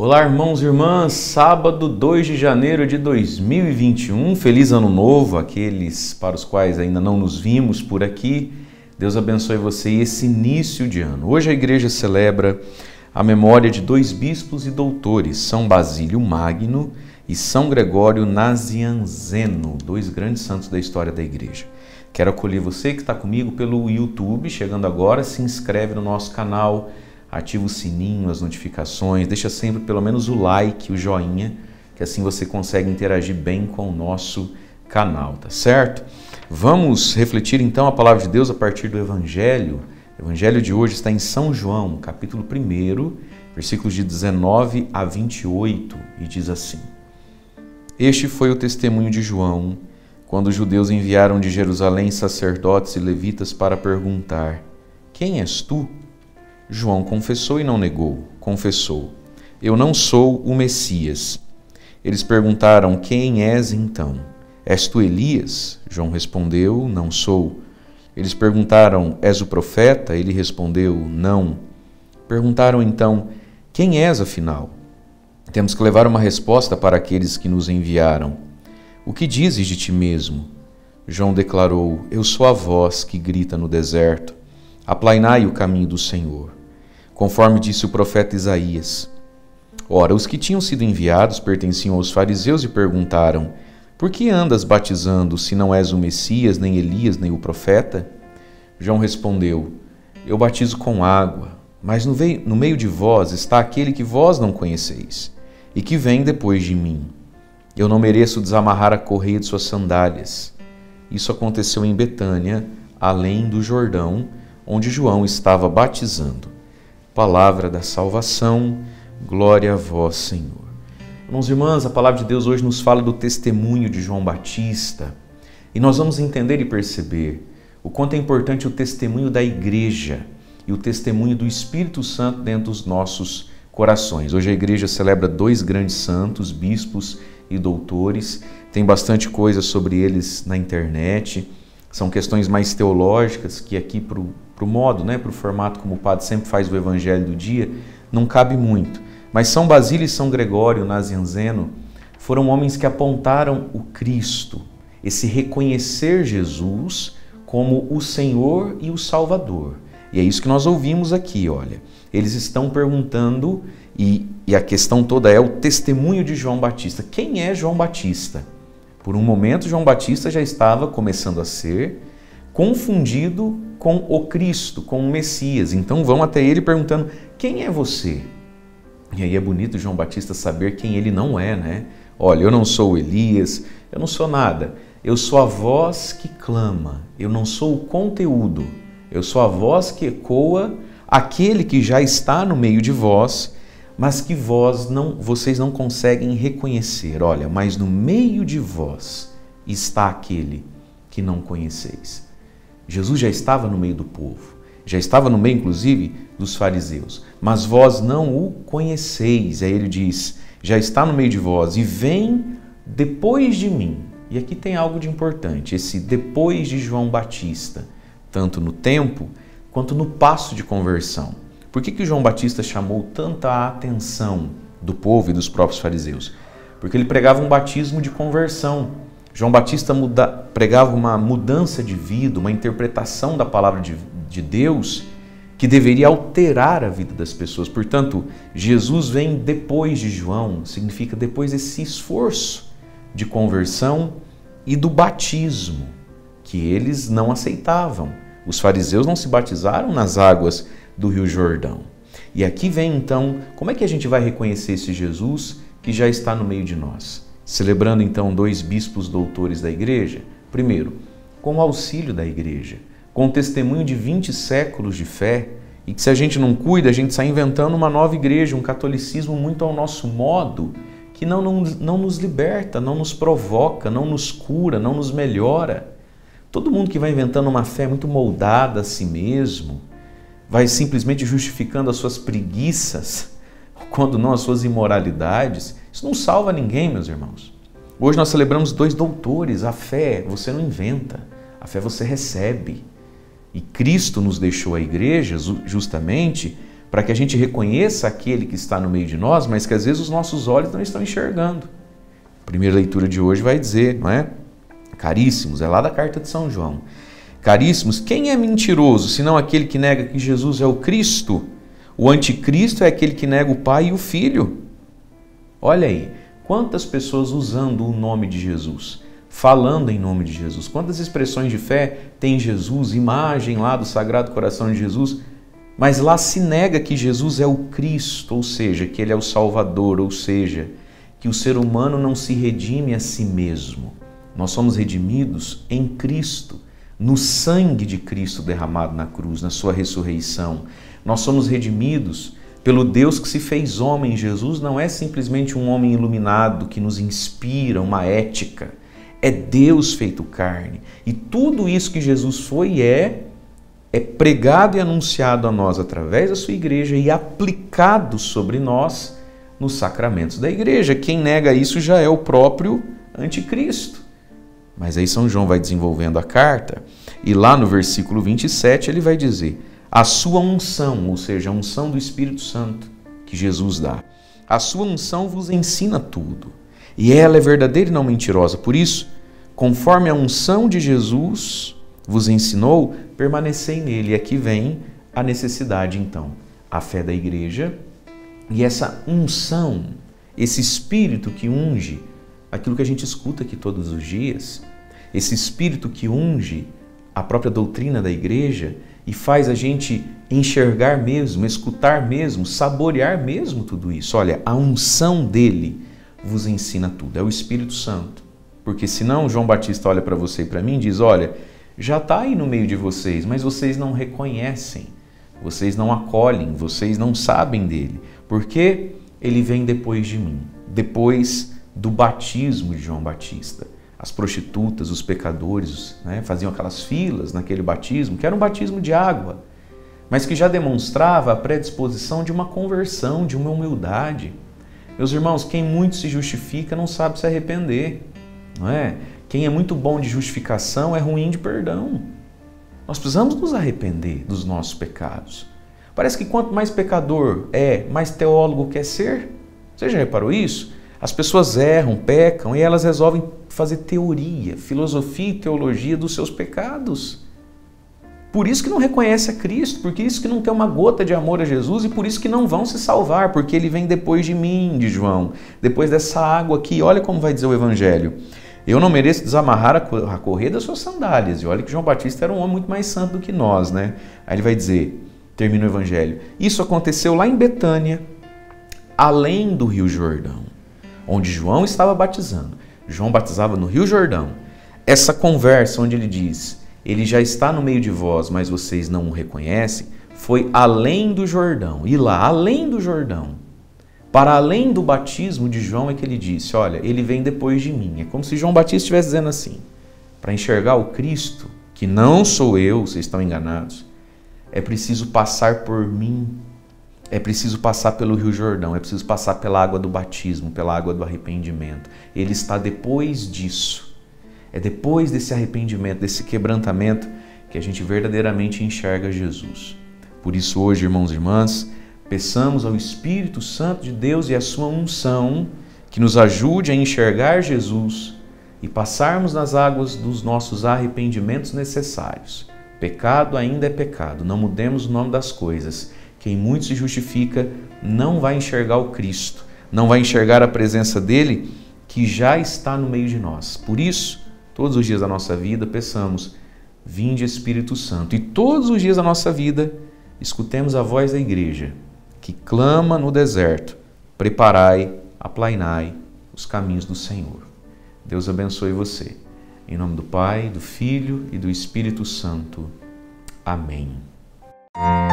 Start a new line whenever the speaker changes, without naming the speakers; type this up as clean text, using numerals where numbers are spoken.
Olá, irmãos e irmãs, sábado 2 de janeiro de 2021, feliz ano novo àqueles para os quais ainda não nos vimos por aqui. Deus abençoe você e esse início de ano. Hoje a igreja celebra a memória de dois bispos e doutores, São Basílio Magno e São Gregório Nazianzeno, dois grandes santos da história da igreja. Quero acolher você que está comigo pelo YouTube, chegando agora, se inscreve no nosso canal, ativa o sininho, as notificações, deixa sempre pelo menos o like, o joinha, que assim você consegue interagir bem com o nosso canal, tá certo? Vamos refletir então a palavra de Deus a partir do Evangelho. O Evangelho de hoje está em São João, capítulo 1, versículos de 19 a 28, e diz assim: Este foi o testemunho de João, quando os judeus enviaram de Jerusalém sacerdotes e levitas para perguntar: Quem és tu? João confessou e não negou. Confessou: Eu não sou o Messias. Eles perguntaram: Quem és então? És tu Elias? João respondeu: Não sou. Eles perguntaram: És o profeta? Ele respondeu: Não. Perguntaram então: Quem és afinal? Temos que levar uma resposta para aqueles que nos enviaram. O que dizes de ti mesmo? João declarou: Eu sou a voz que grita no deserto. Aplainai o caminho do Senhor, conforme disse o profeta Isaías. Ora, os que tinham sido enviados pertenciam aos fariseus e perguntaram: Por que andas batizando, se não és o Messias, nem Elias, nem o profeta? João respondeu: Eu batizo com água, mas no meio de vós está aquele que vós não conheceis, e que vem depois de mim. Eu não mereço desamarrar a correia de suas sandálias. Isso aconteceu em Betânia, além do Jordão, onde João estava batizando. Palavra da salvação, glória a vós, Senhor. Irmãos e irmãs, a palavra de Deus hoje nos fala do testemunho de João Batista, e nós vamos entender e perceber o quanto é importante o testemunho da igreja e o testemunho do Espírito Santo dentro dos nossos corações. Hoje a igreja celebra dois grandes santos, bispos e doutores, tem bastante coisa sobre eles na internet, são questões mais teológicas que aqui para o modo, para o formato como o padre sempre faz o evangelho do dia, não cabe muito. Mas São Basílio e São Gregório Nazianzeno foram homens que apontaram o Cristo, esse reconhecer Jesus como o Senhor e o Salvador. E é isso que nós ouvimos aqui, olha. Eles estão perguntando, e a questão toda é o testemunho de João Batista. Quem é João Batista? Por um momento, João Batista já estava começando a ser confundido com o Cristo, com o Messias. Então vão até ele perguntando: quem é você? E aí é bonito João Batista saber quem ele não é, né? Olha, eu não sou o Elias, eu não sou nada. Eu sou a voz que clama, eu não sou o conteúdo. Eu sou a voz que ecoa aquele que já está no meio de vós, mas que vocês não conseguem reconhecer. Olha, mas no meio de vós está aquele que não conheceis. Jesus já estava no meio do povo, já estava no meio, inclusive, dos fariseus, mas vós não o conheceis. Aí ele diz: já está no meio de vós e vem depois de mim. E aqui tem algo de importante, esse depois de João Batista, tanto no tempo quanto no passo de conversão. Por que João Batista chamou tanta atenção do povo e dos próprios fariseus? Porque ele pregava um batismo de conversão. João Batista pregava uma mudança de vida, uma interpretação da palavra de Deus que deveria alterar a vida das pessoas. Portanto, Jesus vem depois de João, significa depois desse esforço de conversão e do batismo, que eles não aceitavam. Os fariseus não se batizaram nas águas do Rio Jordão. E aqui vem então, como é que a gente vai reconhecer esse Jesus que já está no meio de nós? Celebrando então dois bispos doutores da igreja, primeiro, com o auxílio da igreja, com o testemunho de 20 séculos de fé, e que se a gente não cuida, a gente sai inventando uma nova igreja, um catolicismo muito ao nosso modo, que não nos liberta, não nos provoca, não nos cura, não nos melhora. Todo mundo que vai inventando uma fé muito moldada a si mesmo, vai simplesmente justificando as suas preguiças, quando não as suas imoralidades, isso não salva ninguém, meus irmãos. Hoje nós celebramos dois doutores. A fé você não inventa, a fé você recebe. E Cristo nos deixou a igreja justamente para que a gente reconheça aquele que está no meio de nós, mas que às vezes os nossos olhos não estão enxergando. A primeira leitura de hoje vai dizer, não é? Caríssimos, é lá da carta de São João. Caríssimos, quem é mentiroso, senão aquele que nega que Jesus é o Cristo? O anticristo é aquele que nega o Pai e o Filho. Olha aí, quantas pessoas usando o nome de Jesus, falando em nome de Jesus, quantas expressões de fé tem Jesus, imagem lá do Sagrado Coração de Jesus, mas lá se nega que Jesus é o Cristo, ou seja, que Ele é o Salvador, ou seja, que o ser humano não se redime a si mesmo. Nós somos redimidos em Cristo, no sangue de Cristo derramado na cruz, na sua ressurreição. Nós somos redimidos pelo Deus que se fez homem. Jesus não é simplesmente um homem iluminado que nos inspira uma ética. É Deus feito carne. E tudo isso que Jesus foi e é pregado e anunciado a nós através da sua igreja e aplicado sobre nós nos sacramentos da igreja. Quem nega isso já é o próprio anticristo. Mas aí São João vai desenvolvendo a carta e lá no versículo 27 ele vai dizer: a sua unção, ou seja, a unção do Espírito Santo que Jesus dá, a sua unção vos ensina tudo e ela é verdadeira e não mentirosa. Por isso, conforme a unção de Jesus vos ensinou, permanecei nele. E aqui vem a necessidade, então, a fé da igreja e essa unção, esse Espírito que unge aquilo que a gente escuta aqui todos os dias, esse Espírito que unge a própria doutrina da igreja e faz a gente enxergar mesmo, escutar mesmo, saborear mesmo tudo isso. Olha, a unção dele vos ensina tudo, é o Espírito Santo. Porque senão João Batista olha para você e para mim e diz: olha, já está aí no meio de vocês, mas vocês não reconhecem, vocês não acolhem, vocês não sabem dele. Porque ele vem depois de mim, depois do batismo de João Batista. As prostitutas, os pecadores, né, faziam aquelas filas naquele batismo, que era um batismo de água, mas que já demonstrava a predisposição de uma conversão, de uma humildade. Meus irmãos, quem muito se justifica não sabe se arrepender, não é? Quem é muito bom de justificação é ruim de perdão. Nós precisamos nos arrepender dos nossos pecados. Parece que quanto mais pecador mais teólogo quer ser. Você já reparou isso? As pessoas erram, pecam e elas resolvem fazer teoria, filosofia e teologia dos seus pecados. Por isso que não reconhece a Cristo, por isso que não tem uma gota de amor a Jesus e por isso que não vão se salvar, porque ele vem depois de mim, de João, depois dessa água aqui. Olha como vai dizer o Evangelho. Eu não mereço desamarrar a correia das suas sandálias. E olha que João Batista era um homem muito mais santo do que nós, né? Aí ele vai dizer, termina o Evangelho, isso aconteceu lá em Betânia, além do Rio Jordão, onde João estava batizando. João batizava no Rio Jordão. Essa conversa onde ele diz, ele já está no meio de vós, mas vocês não o reconhecem, foi além do Jordão. E lá, além do Jordão, para além do batismo de João é que ele disse, olha, ele vem depois de mim. É como se João Batista estivesse dizendo assim, para enxergar o Cristo, que não sou eu, vocês estão enganados, é preciso passar por mim. É preciso passar pelo Rio Jordão, é preciso passar pela água do batismo, pela água do arrependimento. Ele está depois disso. É depois desse arrependimento, desse quebrantamento, que a gente verdadeiramente enxerga Jesus. Por isso hoje, irmãos e irmãs, peçamos ao Espírito Santo de Deus e a sua unção que nos ajude a enxergar Jesus e passarmos nas águas dos nossos arrependimentos necessários. Pecado ainda é pecado, não mudemos o nome das coisas. Quem muito se justifica não vai enxergar o Cristo, não vai enxergar a presença dele que já está no meio de nós. Por isso, todos os dias da nossa vida, peçamos, vinde Espírito Santo. E todos os dias da nossa vida, escutemos a voz da igreja, que clama no deserto, preparai, aplainai os caminhos do Senhor. Deus abençoe você. Em nome do Pai, do Filho e do Espírito Santo. Amém.